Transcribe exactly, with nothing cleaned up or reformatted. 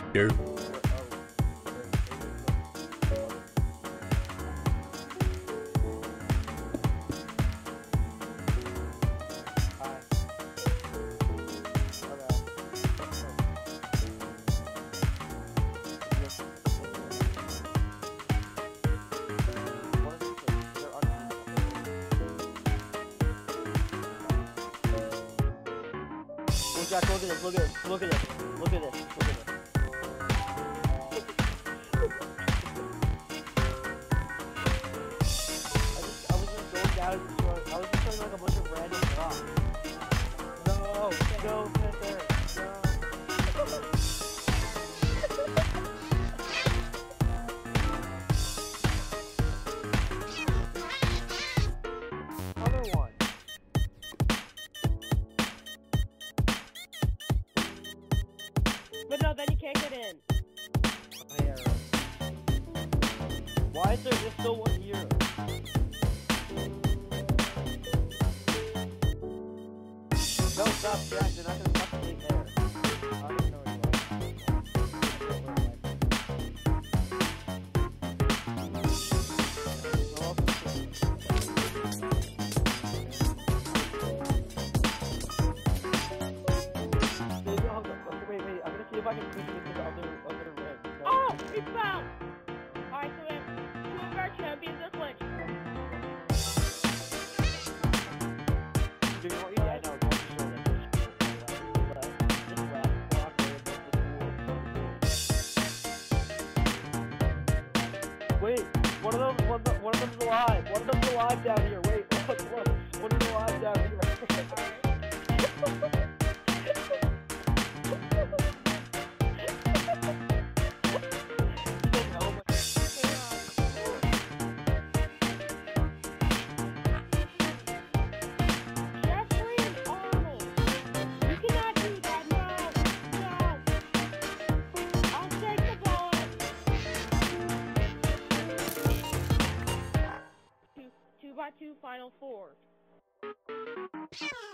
Here. Jack, look at this, look at this, look at this, look at this, look at this. I just, I was just going down and throwing, I was just throwing like a bunch of random rocks. No, no, Panther, no. Other one. But no, then you can't get in. Oh, yeah, right. Why is there just still one hero? No, stop, Jack. They're not gonna stop the there. I don't even know where you are. Wait, wait, I'm gonna see if I can push it into the other, other red. Oh, we found! Alright, so we have two of our champions are glitched. Do you know what you yeah, I know, don't show that. Just left, walk there, wait, one of them, one, of- one of them's alive. One of them's alive down here. Wait, look, look. One of them's alive down here. Jeffrey and Arnold! You cannot do that, no! No! I'll take the bullet! Two, two by two, final four.